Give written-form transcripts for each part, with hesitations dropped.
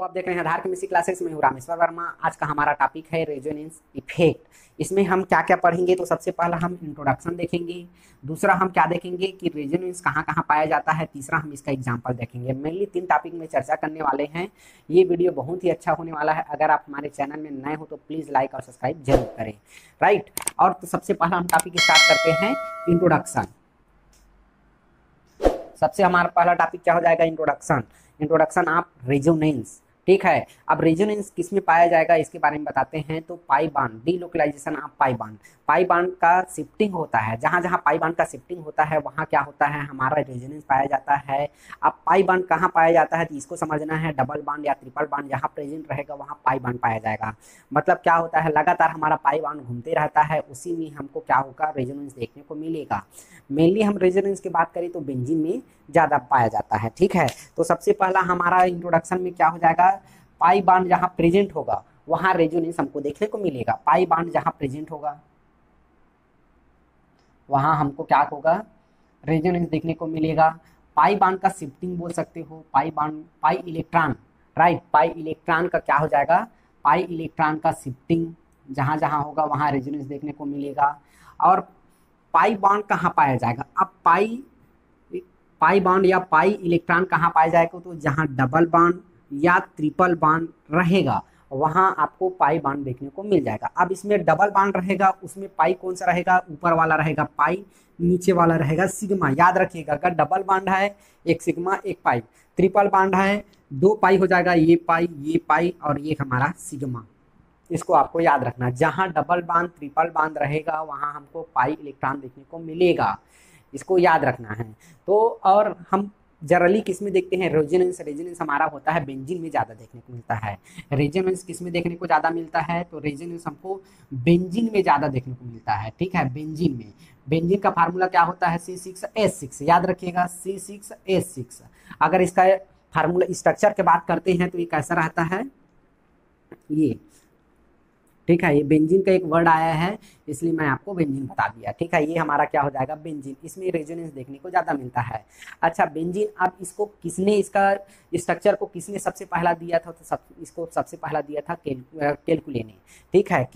आप देख रहे हैं आधार केमिस्ट्री क्लासेस में हूँ रामेश्वर वर्मा। आज का हमारा टॉपिक है रेजोनेंस इफेक्ट। इसमें हम क्या क्या पढ़ेंगे, तो सबसे पहला हम इंट्रोडक्शन देखेंगे, दूसरा हम क्या देखेंगे कि रेजोनेंस कहाँ कहाँ पाया जाता है, तीसरा हम इसका एग्जांपल देखेंगे। मेनली 3 टॉपिक में चर्चा करने वाले हैं। ये वीडियो बहुत ही अच्छा होने वाला है। अगर आप हमारे चैनल में नए हो तो प्लीज़ लाइक और सब्सक्राइब जरूर करें, राइट। और तो सबसे पहला हम टॉपिक स्टार्ट करते हैं इंट्रोडक्शन। सबसे हमारा पहला टॉपिक क्या हो जाएगा, इंट्रोडक्शन। इंट्रोडक्शन ऑफ रेजोनेंस, ठीक है। अब रेजोनेंस किस में पाया जाएगा इसके बारे में बताते हैं। तो pi bond, delocalization of pi bond. Pi bond का शिफ्टिंग होता है, जहाँ जहाँ पाई बॉन्ड का शिफ्टिंग होता है वहाँ क्या होता है, हमारा रेजोनेंस पाया जाता है। अब पाई बॉन्ड कहाँ पाया जाता है तो इसको समझना है। डबल बॉन्ड या ट्रिपल बॉन्ड जहाँ प्रेजेंट रहेगा वहाँ पाई बॉन्ड पाया जाएगा। मतलब क्या होता है, लगातार हमारा पाई बॉन्ड घूमते रहता है, उसी में हमको क्या होगा, रेजोनेंस देखने को मिलेगा। मेनली हम रेजोनेंस की बात करें तो बेंजीन में ज़्यादा पाया जाता है, ठीक है। तो सबसे पहला हमारा इंट्रोडक्शन में क्या हो जाएगा, पाई बॉन्ड जहाँ प्रेजेंट होगा वहाँ रेजोनेंस हमको देखने को मिलेगा। पाई बॉन्ड जहाँ प्रेजेंट होगा वहाँ हमको क्या होगा, रेजोनेंस देखने को मिलेगा। पाई बॉन्ड का शिफ्टिंग बोल सकते हो, pi bond, pi electron, right. Pi electron का क्या हो जाएगा, पाई इलेक्ट्रॉन का शिफ्टिंग जहाँ जहाँ होगा वहाँ रेजोनेंस देखने को मिलेगा। और पाई बॉन्ड कहाँ पाया जाएगा, अब पाई बॉन्ड या पाई इलेक्ट्रॉन कहाँ पाया जाएगा, तो जहाँ डबल बॉन्ड या ट्रिपल बॉन्ड रहेगा वहाँ आपको पाई बॉन्ड देखने को मिल जाएगा। अब इसमें डबल बॉन्ड रहेगा, उसमें पाई कौन सा रहेगा, ऊपर वाला रहेगा पाई, नीचे वाला रहेगा सिग्मा। याद रखिएगा, अगर डबल बॉन्ड है एक सिग्मा एक पाई, ट्रिपल बॉन्ड है 2 पाई हो जाएगा, ये पाई और ये हमारा सिग्मा। इसको आपको याद रखना, जहाँ डबल बॉन्ड ट्रिपल बॉन्ड रहेगा वहाँ हमको पाई इलेक्ट्रॉन देखने को मिलेगा, इसको याद रखना है। तो और हम जनरली किस में देखते हैं, रेजोनेंस। रेजोनेंस हमारा होता है बेंजीन में ज़्यादा देखने को मिलता है। रेजोनेंस किस में देखने को ज़्यादा मिलता है, तो रेजोनेंस हमको बेंजीन में ज़्यादा देखने को मिलता है, ठीक है। बेंजीन में, बेंजीन का फार्मूला क्या होता है, C6H6, याद रखिएगा C6H6। अगर इसका फार्मूला स्ट्रक्चर की बात करते हैं तो ये कैसा रहता है, ये, ठीक है। ये बेंजीन का एक वर्ड आया है इसलिए मैं आपको बेंजीन बता दिया, ठीक है। ये हमारा क्या हो जाएगा, बेंजीन। इसमें रेजोनेंस देखने को ज़्यादा मिलता है। अच्छा, बेंजीन, अब इसको किसने, इसका स्ट्रक्चर को किसने सबसे पहला दिया था, तो इसको सबसे पहला दिया था केलकुले ने, ठीक है।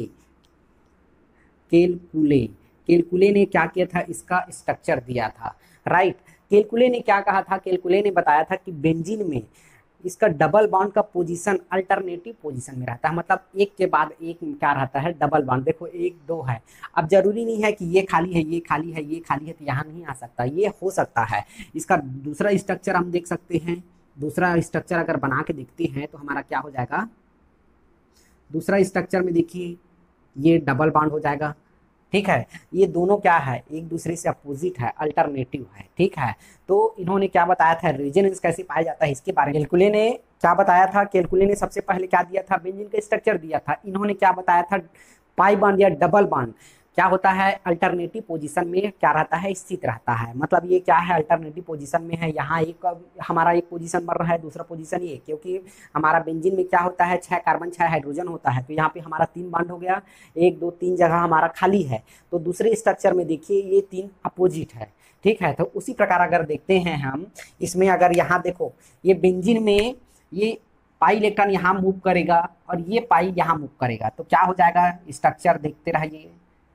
केलकुले ने क्या किया था, इसका स्ट्रक्चर दिया था, राइट। केलकुले ने क्या कहा था, केलकुले ने बताया था कि बेंजीन में इसका डबल बॉन्ड का पोजीशन अल्टरनेटिव पोजीशन में रहता है। मतलब एक के बाद एक क्या रहता है, डबल बॉन्ड। देखो 1 2 है, अब जरूरी नहीं है कि ये खाली है ये खाली है ये खाली है, तो यहाँ नहीं आ सकता, ये हो सकता है। इसका दूसरा स्ट्रक्चर हम देख सकते हैं। दूसरा स्ट्रक्चर अगर बना के देखते हैं तो हमारा क्या हो जाएगा, दूसरा स्ट्रक्चर में देखिए ये डबल बॉन्ड हो जाएगा, ठीक है। ये दोनों क्या है, एक दूसरे से अपोजिट है, अल्टरनेटिव है, ठीक है। तो इन्होंने क्या बताया था, रेजोनेंस कैसे पाया जाता है इसके बारे में केलकुले ने क्या बताया था। केलकुले ने सबसे पहले क्या दिया था, बेंजीन का स्ट्रक्चर दिया था। इन्होंने क्या बताया था, पाई बॉन्ड या डबल बॉन्ड क्या होता है, अल्टरनेटिव पोजीशन में क्या रहता है, स्थित रहता है। मतलब ये क्या है, अल्टरनेटिव पोजीशन में है। यहाँ एक हमारा एक पोजीशन बन रहा है, दूसरा पोजीशन ये, क्योंकि हमारा बेंजीन में क्या होता है, 6 कार्बन 6 हाइड्रोजन होता है। तो यहाँ पे हमारा 3 बॉन्ड हो गया, 1 2 3 जगह हमारा खाली है। तो दूसरे स्ट्रक्चर में देखिए ये 3 अपोजिट है, ठीक है। तो उसी प्रकार अगर देखते हैं हम इसमें, अगर यहाँ देखो ये बेंजीन में ये पाई इलेक्ट्रॉन यहाँ मूव करेगा और ये पाई यहाँ मूव करेगा, तो क्या हो जाएगा, स्ट्रक्चर देखते रहिए।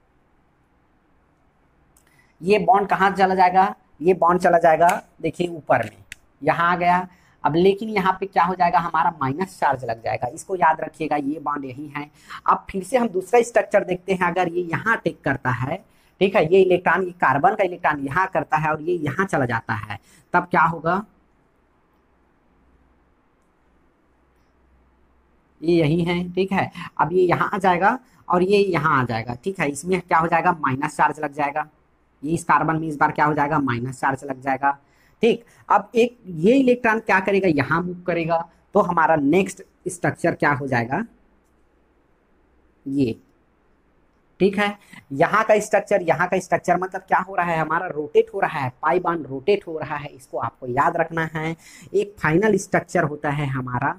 ये बॉन्ड कहाँ चला जाएगा, ये बॉन्ड चला जाएगा देखिए ऊपर में, यहाँ आ गया। अब लेकिन यहाँ पे क्या हो जाएगा, हमारा माइनस चार्ज लग जाएगा, इसको याद रखिएगा। ये बॉन्ड यही है। अब फिर से हम दूसरा स्ट्रक्चर देखते हैं। अगर ये यहाँ अटैक करता है, ठीक है, ये इलेक्ट्रॉन, ये कार्बन का इलेक्ट्रॉन यहाँ करता है और ये यहाँ चला जाता है, तब क्या होगा, ये यही है, ठीक है। अब ये यहाँ आ जाएगा और ये यहाँ आ जाएगा, ठीक है। इसमें क्या हो जाएगा, माइनस चार्ज लग जाएगा। ये इस कार्बन में इस बार क्या हो जाएगा, माइनस चार्ज लग जाएगा, ठीक। अब एक ये इलेक्ट्रॉन क्या करेगा, यहाँ मूव करेगा, तो हमारा नेक्स्ट स्ट्रक्चर क्या हो जाएगा, ये, ठीक है। यहाँ का स्ट्रक्चर मतलब क्या हो रहा है, हमारा रोटेट हो रहा है, पाई बॉन्ड रोटेट हो रहा है, इसको आपको याद रखना है। एक फाइनल स्ट्रक्चर होता है हमारा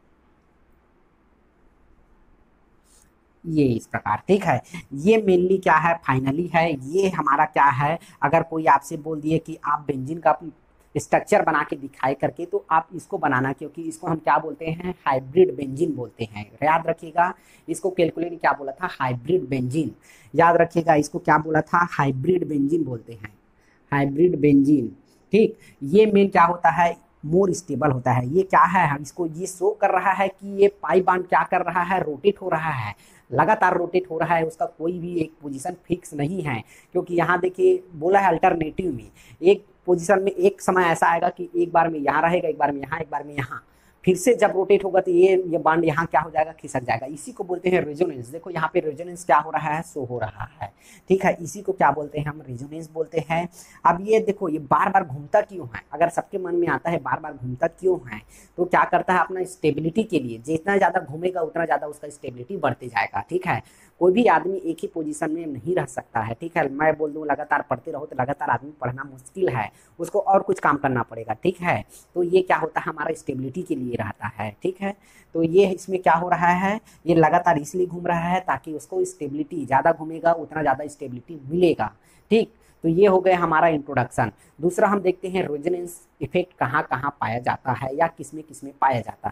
ये इस प्रकार, ठीक है। ये मेनली क्या है, फाइनली है। ये हमारा क्या है, अगर कोई आपसे बोल दिए कि आप बेंजीन का स्ट्रक्चर बना के दिखाए करके, तो आप इसको बनाना, क्योंकि इसको हम क्या बोलते हैं, हाइब्रिड बेंजीन बोलते हैं। याद रखिएगा, इसको कैलकुले ने क्या बोला था, हाइब्रिड बेंजीन। याद रखिएगा, इसको क्या बोला था, हाइब्रिड बेंजीन बोलते हैं, हाइब्रिड बेंजीन। ठीक, ये मेन क्या होता है, मोर स्टेबल होता है। ये क्या है, हम इसको ये शो कर रहा है कि ये पाई बांड क्या कर रहा है, रोटेट हो रहा है, लगातार रोटेट हो रहा है, उसका कोई भी एक पोजीशन फिक्स नहीं है। क्योंकि यहाँ देखिए बोला है अल्टरनेटिव में, एक पोजीशन में एक समय ऐसा आएगा कि एक बार में यहाँ रहेगा, एक बार में यहाँ, एक बार में यहाँ, फिर से जब रोटेट होगा तो ये बांड यहाँ क्या हो जाएगा, खिसक जाएगा। इसी को बोलते हैं रेजोनेंस। देखो यहाँ पे रेजोनेंस क्या हो रहा है, शो हो रहा है। ठीक है, इसी को क्या बोलते हैं, हम रेजोनेंस बोलते हैं। अब ये देखो, ये बार बार घूमता क्यों है, अगर सबके मन में आता है बार बार घूमता क्यों है, तो क्या करता है, अपना स्टेबिलिटी के लिए, जितना ज़्यादा घूमेगा उतना ज़्यादा उसका स्टेबिलिटी बढ़ते जाएगा। ठीक है, कोई भी आदमी एक ही पोजीशन में नहीं रह सकता है। ठीक है, मैं बोल दूँ लगातार पढ़ते रहो तो लगातार आदमी पढ़ना मुश्किल है, उसको और कुछ काम करना पड़ेगा। ठीक है, तो ये क्या होता है, हमारा स्टेबिलिटी के लिए रहता है। ठीक है, तो ये इसमें क्या हो रहा है, ये लगातार इसलिए घूम रहा है ताकि उसको स्टेबिलिटी, ज़्यादा घूमेगा उतना ज़्यादा स्टेबिलिटी मिलेगा। ठीक, तो ये हो गया हमारा इंट्रोडक्शन। दूसरा हम देखते हैं रेजोनेंस इफेक्ट कहाँ कहाँ पाया जाता है या किसमें किसमें पाया जाता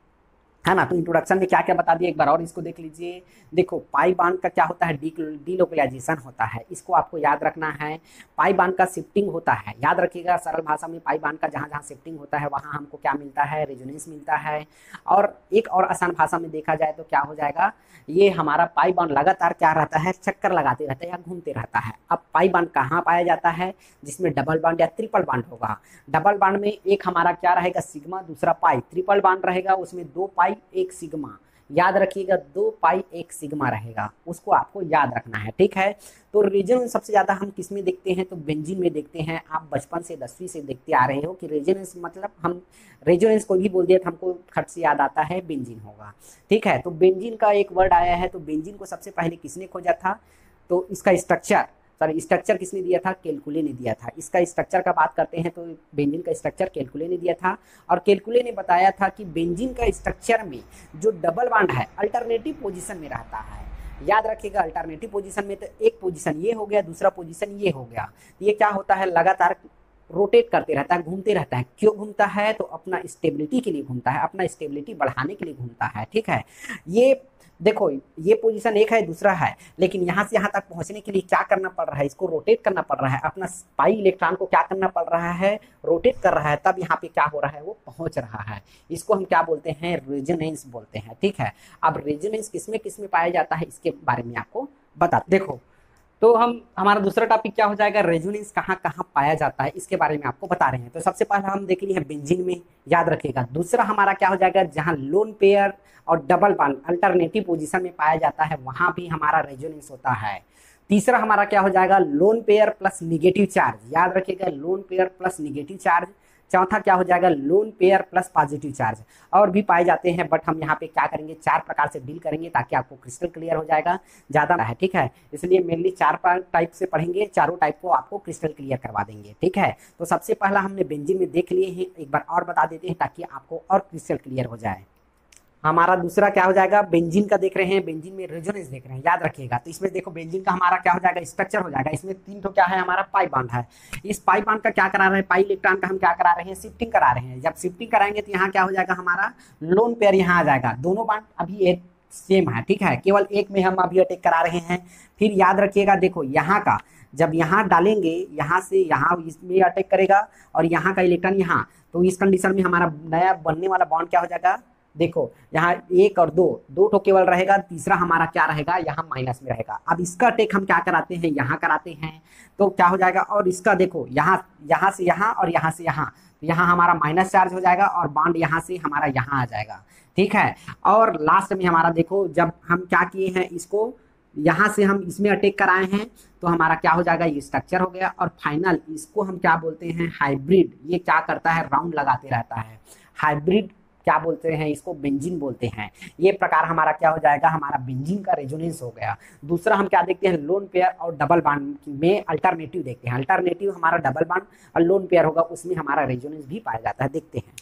है ना। तो इंट्रोडक्शन में क्या क्या बता दिया, एक बार और इसको देख लीजिए। देखो, पाई बांड का क्या होता है, डीलोकलाइजेशन होता है, इसको आपको याद रखना है। पाई बांड का शिफ्टिंग होता है, याद रखिएगा, सरल भाषा में पाई बांड का जहाँ जहाँ शिफ्टिंग होता है वहाँ हमको क्या मिलता है, रेजोनेंस मिलता है। और एक और आसान भाषा में देखा जाए तो क्या हो जाएगा, ये हमारा पाई बांड लगातार क्या रहता है, चक्कर लगाते रहता है या घूमते रहता है। अब पाई बांड कहाँ पाया जाता है, जिसमें डबल बांड या ट्रिपल बांड होगा। डबल बांड में एक हमारा क्या रहेगा, सिग्मा, दूसरा पाई। ट्रिपल बांड रहेगा, उसमें 2 पाई 1 सिग्मा। याद रखिएगा, 2 पाई 1 सिग्मा रहेगा, उसको आपको याद रखना है। ठीक है, तो रेजोनेंस सबसे ज़्यादा हम किस में देखते हैं, तो बेंजीन में देखते हैं। आप बचपन से 10वीं से देखते आ रहे हो कि रेजोनेंस मतलब, हम रेजोनेंस कोई भी बोल दिया तो हमको खट से याद आता है बेंजीन होगा। ठीक है, तो बेंजीन का एक वर्ड आया है, तो बेंजीन को सबसे पहले किसने खोजा था, तो इसका स्ट्रक्चर किसने दिया था, कैलकुले ने दिया था। इसका स्ट्रक्चर का बात करते हैं तो बेंजीन का स्ट्रक्चर कैलकुले ने दिया था, और कैलकुले ने बताया था कि बेंजीन का स्ट्रक्चर में जो डबल बांड है अल्टरनेटिव पोजीशन में रहता है। याद रखिएगा, अल्टरनेटिव पोजीशन में तो एक पोजीशन ये हो गया, दूसरा पोजीशन ये हो गया। ये क्या होता है, लगातार रोटेट करते रहता है, घूमते रहता है। क्यों घूमता है, तो अपना स्टेबिलिटी के लिए घूमता है, अपना स्टेबिलिटी बढ़ाने के लिए घूमता है। ठीक है, ये देखो, ये पोजीशन एक है, दूसरा है, लेकिन यहाँ से यहाँ तक पहुँचने के लिए क्या करना पड़ रहा है, इसको रोटेट करना पड़ रहा है। अपना पाई इलेक्ट्रॉन को क्या करना पड़ रहा है, रोटेट कर रहा है, तब यहाँ पे क्या हो रहा है, वो पहुँच रहा है। इसको हम क्या बोलते हैं, रेजोनेंस बोलते हैं। ठीक है, अब रेजोनेंस किसमें किसमें पाया जाता है, इसके बारे में आपको बता। देखो, तो हमारा दूसरा टॉपिक क्या हो जाएगा, रेजोनेंस कहाँ कहाँ पाया जाता है, इसके बारे में आपको बता रहे हैं। तो सबसे पहला हम देख लिए हैं बेंजीन में, याद रखिएगा। दूसरा हमारा क्या हो जाएगा, जहाँ लोन पेयर और डबल बांड अल्टरनेटिव पोजीशन में पाया जाता है, वहां भी हमारा रेजोनेंस होता है। तीसरा हमारा क्या हो जाएगा, lone pair plus negative charge. याद रखिएगा, lone pair plus negative charge. चौथा क्या हो जाएगा, lone pair plus positive charge. और भी पाए जाते हैं, बट हम यहाँ पे क्या करेंगे, 4 प्रकार से डील करेंगे ताकि आपको क्रिस्टल क्लियर हो जाएगा, ज़्यादा है। ठीक है, इसलिए मेनली 4 टाइप से पढ़ेंगे, चारों टाइप को आपको क्रिस्टल क्लियर करवा देंगे। ठीक है, तो सबसे पहला हमने बेंजीन में देख लिए हैं, एक बार और बता देते हैं ताकि आपको और क्रिस्टल क्लियर हो जाए। हमारा दूसरा क्या हो जाएगा, बेंजीन का देख रहे हैं, बेंजीन में रेजोनेंस देख रहे हैं, याद रखिएगा। तो इसमें देखो, बेंजीन का हमारा क्या हो जाएगा, स्ट्रक्चर हो जाएगा। इसमें 3 तो क्या है, हमारा पाई बांड है। इस पाई बांड का क्या करा रहे हैं, पाई इलेक्ट्रॉन का हम क्या करा रहे हैं, शिफ्टिंग करा रहे हैं। जब शिफ्टिंग कराएंगे तो यहाँ क्या हो जाएगा, हमारा लोन पेयर यहाँ आ जाएगा। दोनों बांड अभी एक सेम है। ठीक है, केवल एक में हम अभी अटैक करा रहे हैं। फिर याद रखिएगा, देखो यहाँ का जब यहाँ डालेंगे, यहाँ से यहाँ इसमें अटैक करेगा और यहाँ का इलेक्ट्रॉन यहाँ, तो इस कंडीशन में हमारा नया बनने वाला बॉन्ड क्या हो जाएगा, देखो यहाँ 1 और 2 ठो केवल रहेगा, तीसरा हमारा क्या रहेगा, यहाँ माइनस में रहेगा। अब इसका अटैक हम क्या कराते हैं, यहाँ कराते हैं, तो क्या हो जाएगा, और इसका देखो यहाँ से यहाँ और यहाँ से यहाँ, तो यहाँ हमारा माइनस चार्ज हो जाएगा और बॉन्ड यहाँ से हमारा यहाँ आ जाएगा। ठीक है, और लास्ट में हमारा देखो, जब हम क्या किए हैं, इसको यहाँ से हम इसमें अटैक कराए हैं, तो हमारा क्या हो जाएगा, ये स्ट्रक्चर हो गया। और फाइनल इसको हम क्या बोलते हैं, हाइब्रिड। ये क्या करता है, राउंड लगाते रहता है। हाइब्रिड क्या बोलते हैं, इसको बेंजीन बोलते हैं। ये प्रकार हमारा क्या हो जाएगा, हमारा बेंजीन का रेजोनेंस हो गया। दूसरा हम क्या देखते हैं, लोन पेयर और डबल बांड में अल्टरनेटिव देखते हैं। अल्टरनेटिव हमारा डबल बांड और लोन पेयर होगा, उसमें हमारा रेजोनेंस भी पाया जाता है, देखते हैं।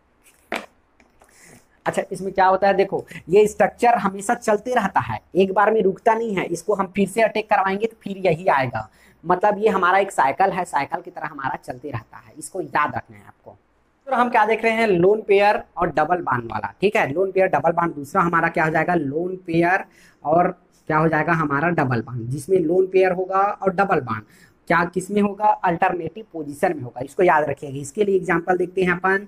अच्छा, इसमें क्या होता है, देखो ये स्ट्रक्चर हमेशा चलते रहता है, एक बार में रुकता नहीं है। इसको हम फिर से अटैक करवाएंगे तो फिर यही आएगा, मतलब ये हमारा एक साइकिल है, साइकिल की तरह हमारा चलते रहता है, इसको याद रखना है आपको। तो हम क्या देख रहे हैं, लोन पेयर और डबल बॉन्ड वाला, ठीक है, लोन पेयर डबल बॉन्ड। दूसरा हमारा क्या हो जाएगा, लोन पेयर और क्या हो जाएगा हमारा डबल बॉन्ड, जिसमें लोन पेयर होगा और डबल बॉन्ड क्या किस में होगा, अल्टरनेटिव पोजीशन में होगा, इसको याद रखिएगा। इसके लिए एग्जांपल देखते हैं अपन,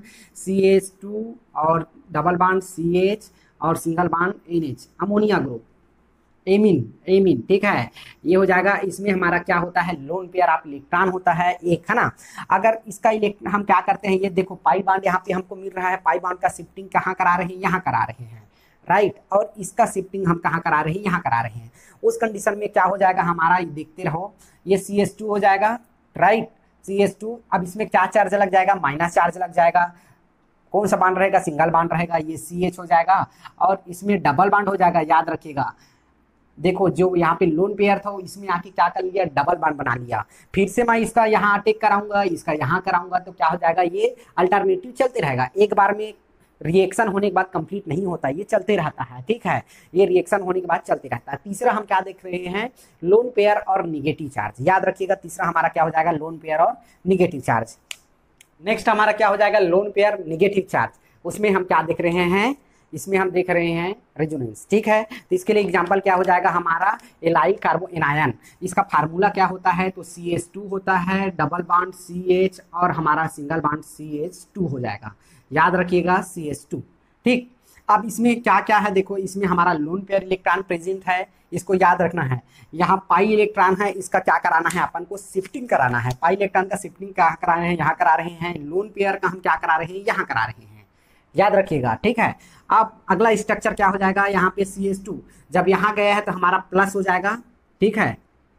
CH2 और डबल बॉन्ड CH और single bond NH, ammonia group, amine amine, ठीक है, ये हो जाएगा। इसमें हमारा क्या होता है, लोन पेयर ऑफ इलेक्ट्रॉन होता है एक, है ना। अगर इसका हम क्या करते हैं, ये देखो पाई बॉन्ड यहाँ पे हमको मिल रहा है, पाई बॉन्ड का शिफ्टिंग कहाँ करा रहे हैं, यहाँ करा रहे हैं, राइट, और इसका शिफ्टिंग हम कहाँ करा रहे हैं, यहाँ करा रहे हैं। उस कंडीशन में क्या हो जाएगा हमारा, देखते रहो, ये CH2 हो जाएगा, राइट, CH2। अब इसमें क्या चार्ज लग जाएगा, माइनस चार्ज लग जाएगा। कौन सा बॉन्ड रहेगा, सिंगल बॉन्ड रहेगा, ये CH हो जाएगा, और इसमें डबल बॉन्ड हो जाएगा, याद रखिएगा। देखो जो यहाँ पे लोन पेयर था इसमें आके क्या कर लिया, डबल बॉन्ड बना लिया। फिर से मैं इसका यहाँ अटैक कराऊंगा, इसका यहाँ कराऊंगा, तो क्या हो जाएगा, ये अल्टरनेटिव चलते रहेगा। एक बार में रिएक्शन होने के बाद कंप्लीट नहीं होता, ये चलते रहता है, ठीक है, ये रिएक्शन होने के बाद चलते रहता है। तीसरा हम क्या देख रहे हैं, लोन पेयर और निगेटिव चार्ज, याद रखिएगा। तीसरा हमारा क्या हो जाएगा, लोन पेयर और निगेटिव चार्ज। नेक्स्ट हमारा क्या हो जाएगा, लोन पेयर निगेटिव चार्ज। उसमें हम क्या देख रहे हैं, इसमें हम देख रहे हैं रेजोनेंस, ठीक है। तो इसके लिए एग्जांपल क्या हो जाएगा हमारा, एलाइल कार्बो एनायन। इसका फार्मूला क्या होता है, तो CH2 होता है, डबल बॉन्ड CH और हमारा सिंगल बॉन्ड CH2 हो जाएगा, याद रखिएगा CH2, ठीक। अब इसमें क्या क्या है, देखो इसमें हमारा लोन पेयर इलेक्ट्रॉन प्रेजेंट है, इसको याद रखना है। यहाँ पाई इलेक्ट्रॉन है, इसका क्या कराना है, अपन को शिफ्टिंग कराना है। पाई इलेक्ट्रॉन का शिफ्टिंग क्या करा रहे हैं, यहाँ करा रहे हैं। लोन पेयर का हम क्या करा रहे हैं, यहाँ करा रहे हैं, याद रखिएगा, ठीक है। अब अगला स्ट्रक्चर क्या हो जाएगा, यहाँ पे CH2 जब यहाँ गया है तो हमारा प्लस हो जाएगा, ठीक है,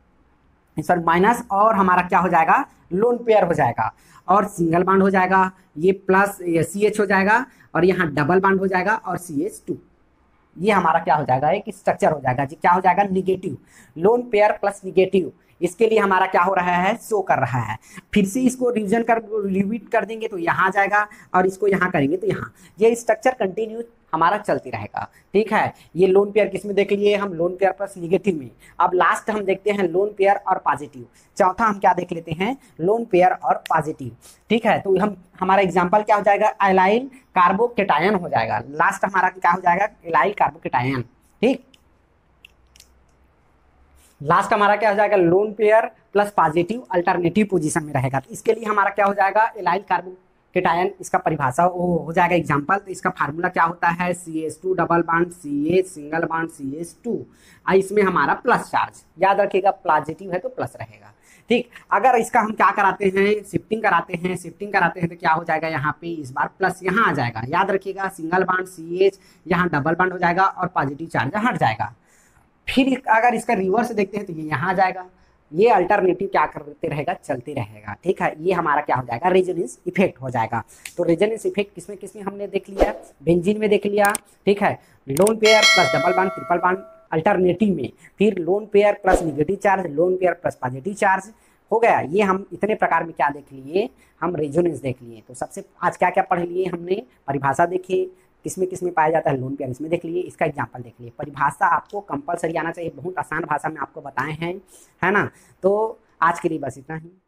सर माइनस, और हमारा क्या हो जाएगा, लोन पेयर हो जाएगा, और सिंगल बॉन्ड हो जाएगा, ये प्लस ये CH हो जाएगा, और यहाँ डबल बॉन्ड हो जाएगा और CH2। ये हमारा क्या हो जाएगा, एक स्ट्रक्चर हो जाएगा जी, क्या हो जाएगा, negative, lone pair plus negative. इसके लिए हमारा क्या हो रहा है, शो कर रहा है। फिर से इसको रिवीजन कर रिपीट कर देंगे तो यहाँ जाएगा, और इसको यहाँ करेंगे तो यहाँ, ये स्ट्रक्चर कंटिन्यू हमारा चलती रहेगा, ठीक है। ये लोन पेयर किस में देख लिए हम, लोन पेयर प्लस निगेटिव में। अब लास्ट हम देखते हैं लोन पेयर और पॉजिटिव। चौथा हम क्या देख लेते हैं, लोन पेयर और पॉजिटिव, ठीक है। तो हम हमारा एग्जाम्पल क्या हो जाएगा, एलाइल कार्बोकेटायन हो जाएगा। लास्ट हमारा क्या हो जाएगा, एलाइल कार्बोकेटायन, ठीक। लास्ट हमारा क्या हो जाएगा, lone pair plus positive alternative position में रहेगा। तो इसके लिए हमारा क्या हो जाएगा, एलाइल कार्बोकेटायन, इसका परिभाषा हो जाएगा एग्जांपल। तो इसका फार्मूला क्या होता है, CH2 double bond CH single bond CH2, इसमें हमारा प्लस चार्ज, याद रखिएगा, पॉजिटिव है तो प्लस रहेगा, ठीक। अगर इसका हम क्या कराते हैं, शिफ्टिंग कराते हैं तो क्या हो जाएगा, यहाँ पे इस बार प्लस यहाँ आ जाएगा, याद रखिएगा, सिंगल बॉन्ड CH, यहाँ डबल बॉन्ड हो जाएगा और पॉजिटिव चार्ज हट जाएगा। फिर अगर इसका रिवर्स देखते हैं तो ये यहाँ आ जाएगा, ये अल्टरनेटिव क्या करते रहेगा, चलते रहेगा, ठीक है। ये हमारा क्या हो जाएगा, रेजोनेंस इफेक्ट हो जाएगा। तो रेजोनेंस इफेक्ट किसमें किसमें हमने देख लिया, बेंजीन में देख लिया, ठीक है, lone pair plus double bond triple bond alternative में, फिर lone pair plus negative charge, lone pair plus positive charge हो गया। ये हम इतने प्रकार में क्या देख लिए, हम रेजोनेंस देख लिए। तो सबसे आज क्या क्या पढ़ लिए हमने, परिभाषा देखी, किसमें पाया जाता है लोन पेयर, इसमें देख लिए, इसका एग्जांपल देख लिए। परिभाषा आपको कंपलसरी आना चाहिए, बहुत आसान भाषा में आपको बताए हैं, है ना। तो आज के लिए बस इतना ही।